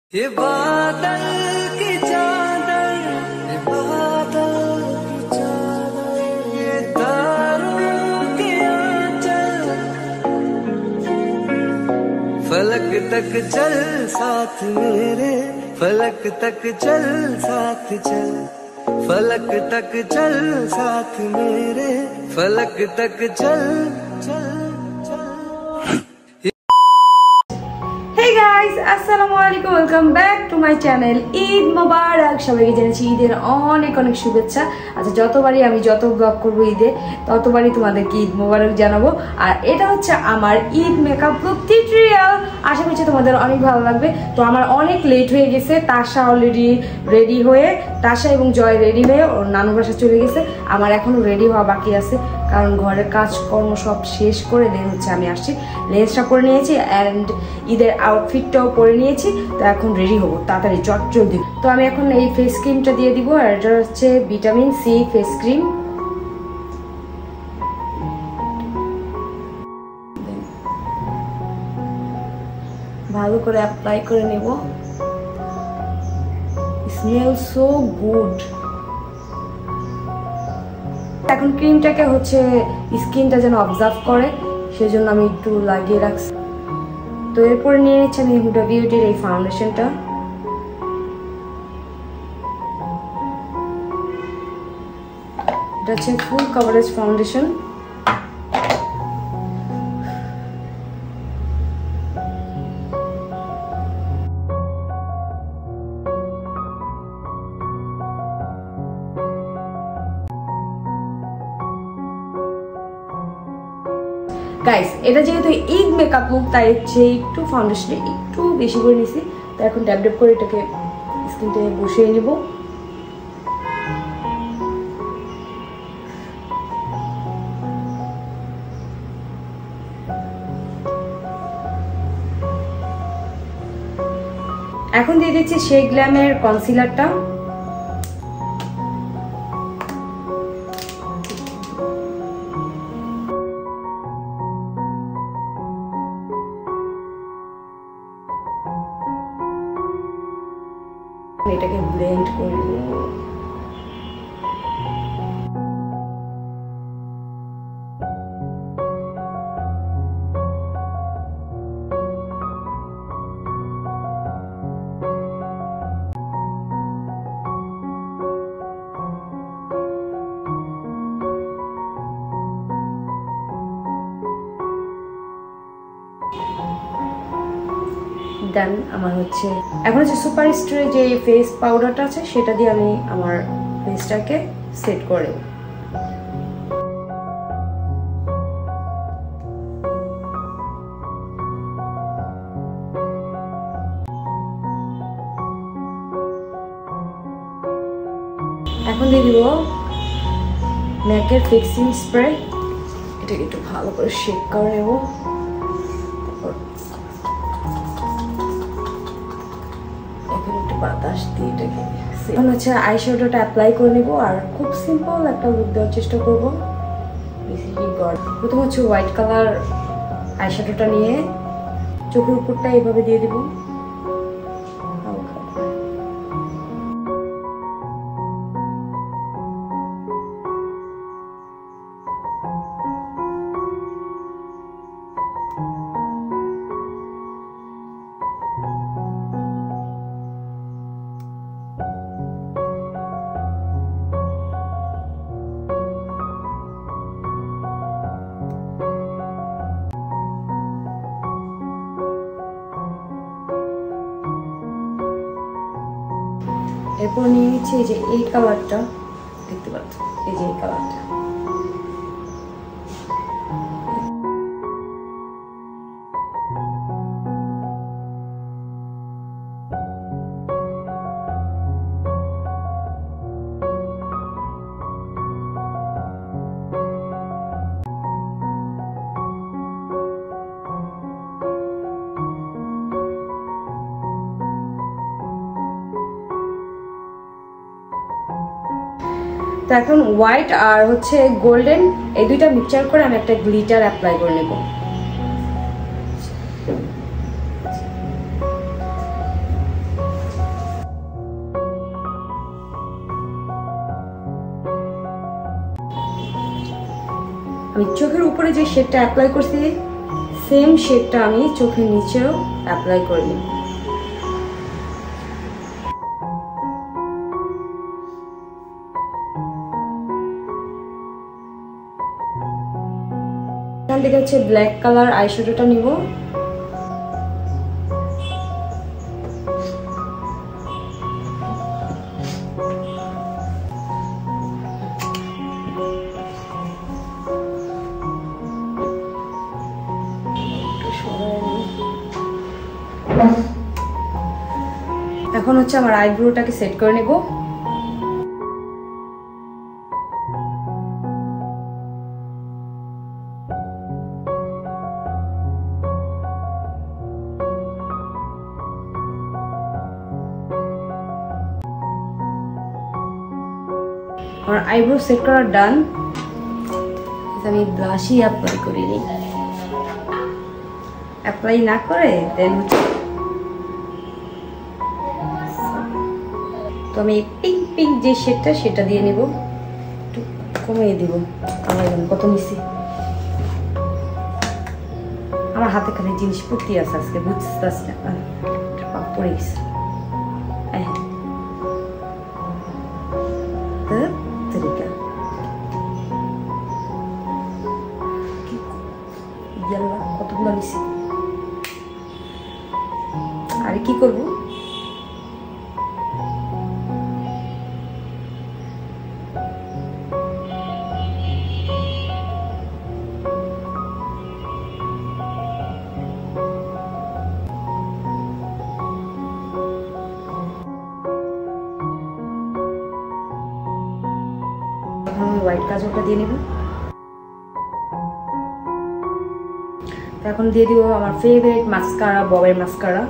ये बादल की चादर, ये बादल की चादर, ये तारों के आंचल, फलक तक चल साथ मेरे, फलक तक चल साथ चल, फलक तक चल साथ मेरे, फलक तक चल चल। Hey guys, আসসালামুয়ালাইকুম, welcome back to my channel. Eid মোবারক সবাইকে জানাচ্ছি ঈদের অনেক অনেক শুভেচ্ছা। আচ্ছা, যতবারই আমি যত ব্লগ করবো ঈদে ততবারই তোমাদেরকে ঈদ মোবারক জানাবো। আর এটা হচ্ছে আমার ঈদ মেকআপ লুক টিউটোরিয়াল। আশা করছি তোমাদের অনেক ভালো লাগবে। তো আমার অনেক লেট হয়ে গেছে, তাশা অলরেডি রেডি হয়ে, তাশা এবং জয় রেডি হয়ে ওর নানু বাসা চলে গেছে। আমার এখনো রেডি হওয়া বাকি আছে, কারণ ঘরের কাজকর্ম সব শেষ করে দেন হচ্ছে আমি আসছি। লেন্সটা পরে নিয়েছি অ্যান্ড ঈদের আউটফিটটাও পরে নিয়েছি। তো এখন রেডি হবো তাড়াতাড়ি জলদি। তো আমি এখন এই ফেস ক্রিমটা দিয়ে দিব, আর এটা হচ্ছে ভিটামিন সি ফেস ক্রিম। ভালো করে অ্যাপ্লাই করে নেব। Smell so good. এখন ক্রিমটাকে হচ্ছে স্কিনটা যেন অবজার্ভ করে, সেজন্য আমি একটু লাগিয়ে রাখছি। তো এরপরে নিয়ে নিচ্ছি আমি হুডা বিউটির এই ফাউন্ডেশনটা। এটা হচ্ছে ফুল কভারেজ ফাউন্ডেশন। গাইস, এটা যেহেতু ঈদ মেকআপ লুক, তাই হচ্ছে একটু ফাউন্ডেশনে একটু বেশি করে নিছি। তো এখন ড্যাব ড্যাব করে এটাকে স্কিনটাকে বসিয়ে নিব। এখন দিয়ে দিচ্ছি শেক গ্ল্যামের কনসিলারটা। এটাকে ব্লেন্ড করে নেব। দেন আমার হচ্ছে এখন হচ্ছে সুপার স্টোরে যে ফেস পাউডারটা আছে সেটা দিয়ে আমি আমার ফেসটাকে সেট করে এখন দিয়ে দিব ম্যাকের ফিক্সিং স্প্রে। এটাকে একটু ভালো করে শেক করে নেব। বাতাস দিয়ে এটাকে এখন হচ্ছে আইশ্যাডোটা অ্যাপ্লাই করে নেব। আর খুব সিম্পল একটা লুক দেওয়ার চেষ্টা করব। প্রথম হচ্ছে হোয়াইট কালার আইশ্যাডোটা নিয়ে চোখের উপরটা এইভাবে দিয়ে দেব। এরপর নিয়ে নিচ্ছি এই যে এই কালারটা, দেখতে পাচ্ছ এই যে এই কালারটা। তো এখন হোয়াইট আর হচ্ছে গোল্ডেন এই দুইটা মিক্সচার করে আমি একটা গ্লিটার অ্যাপ্লাই করে নেব। আমি চোখের উপরে যে শেডটা অ্যাপ্লাই করছি সেম শেডটা আমি চোখের নিচেও অ্যাপ্লাই করে নিই। এখান থেকে হচ্ছে ব্ল্যাক কালার আইশ্যাডোটা নিব। এখন হচ্ছে আমার আইব্রোটাকে সেট করে নেব। আমার আইব্রো সেট করা ডান। আমি ব্লাশই অ্যাপ্লাই করি নি, অ্যাপ্লাই না করে দেন তো আমি পিঙ্ক পিঙ্ক যে শেডটা সেটা দিয়ে নেব, একটু কমিয়ে দিব। আমার কত নিছি, আমার হাতে খালি জিনিস পড়তে আছে আজকে, বুঝতেছি না পড়ে গেছে। কতগুলো নিছি, আরে কি করবো, হোয়াইট কাজলটা দিয়ে নেব। এখন দিয়ে দিব আমার ফেভারিট মাস্কারা, ববের মাস্কারা।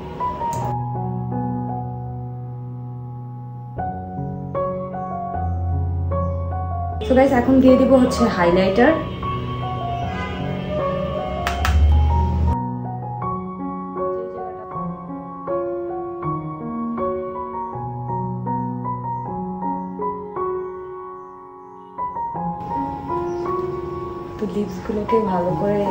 সো গাইস এখন দিয়ে দিব হচ্ছে হাইলাইটার। তো লিপস গুলোকে ভালো করে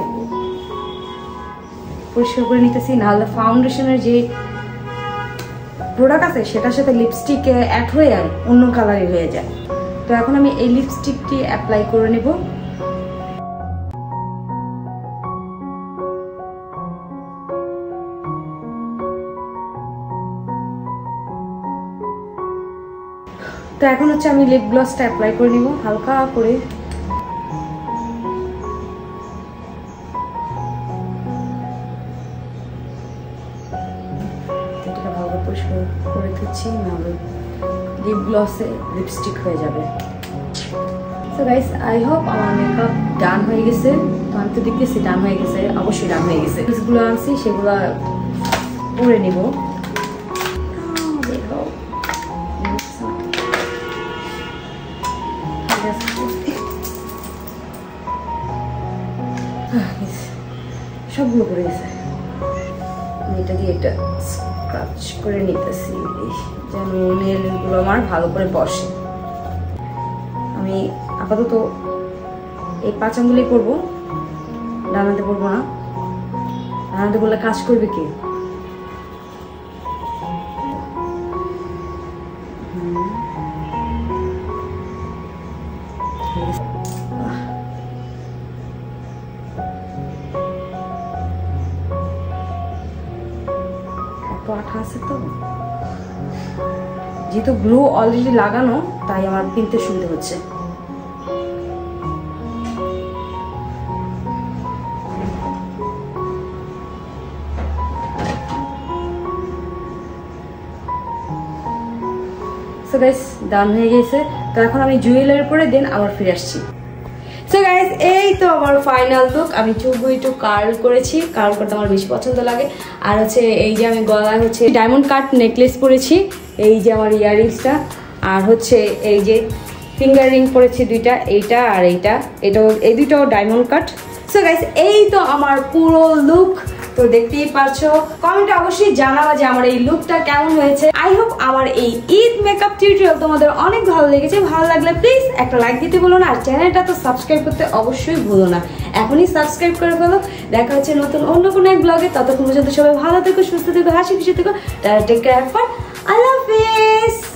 পরিষ্কার করে নিতেছি, নাহলে ফাউন্ডেশনের যে প্রোডাক্ট আছে সেটার সাথে লিপস্টিক অ্যাড হয়ে অন্য কালারই হয়ে যায়। তো এখন আমি এই লিপস্টিকটি অ্যাপ্লাই করে নেব। তো এখন হচ্ছে আমি লিপ গ্লসটা অ্যাপ্লাই করে নিব হালকা করে। পরিষ্কার করে দিচ্ছি, নাহলে লিপ গ্লসে লিপস্টিক হয়ে যাবে। সো গাইস আই হোপ আমার মেকআপ ডান হয়ে গেছে। তো আমি তো দেখতেছি ডান হয়ে গেছে, অবশ্যই ডান হয়ে গেছে। যেগুলো আনছি সেগুলো পরে নিব। সবগুলো পরে গেছে, এটা দিয়ে একটা স্ক্রাচ করে নিতেছি যেন নেলগুলো আমার ভালো করে বসে। আমি আপাতত এই 5 আঙ্গুলই করবো, ডানাতে করবো না, ডানাতে করলে কাজ করবে কে। আঠা আছে তো, যেহেতু গ্লু অলরেডি লাগানো তাই আমার কিনতে সুবিধা হচ্ছে। সো গাইস ডান হয়ে গেছে। তো এখন আমি জুয়েলারি পরে দেন আবার ফিরে আসছি। সো গাইস এই তো আমার ফাইনাল লুক। আমি চুলগুলো একটু কার্ল করেছি, কার্ল করতে আমার বেশি পছন্দ লাগে। আর হচ্ছে এই যে আমি গলায় হচ্ছে ডায়মন্ড কাট নেকলেস পরেছি, এই যে আমার ইয়াররিংসটা, আর হচ্ছে এই যে ফিঙ্গার রিং পরেছি দুইটা, এইটা আর এইটা, এটাও এই দুইটাও ডায়মন্ড কাট। সো গাইস এই তো আমার পুরো লুক। তো দেখতেই পারছো। কমেন্টে অবশ্যই জানাবা যে আমার এই লুকটা কেমন হয়েছে। আই হোপ আমার এই ঈদ মেকআপ টিউটোরিয়াল তোমাদের অনেক ভালো লেগেছে। ভালো লাগলে প্লিজ একটা লাইক দিতে ভুলো না, আর চ্যানেলটা তো সাবস্ক্রাইব করতে অবশ্যই ভুলো না, এখনই সাবস্ক্রাইব করে ফেলো। দেখা হচ্ছে নতুন অন্য কোনো এক ব্লগে। ততক্ষণ পর্যন্ত সবাই ভালো থেকো, সুস্থ থেকো, হাসি খুশি থেকো। টেক কেয়ার, আল্লাহ হাফেজ।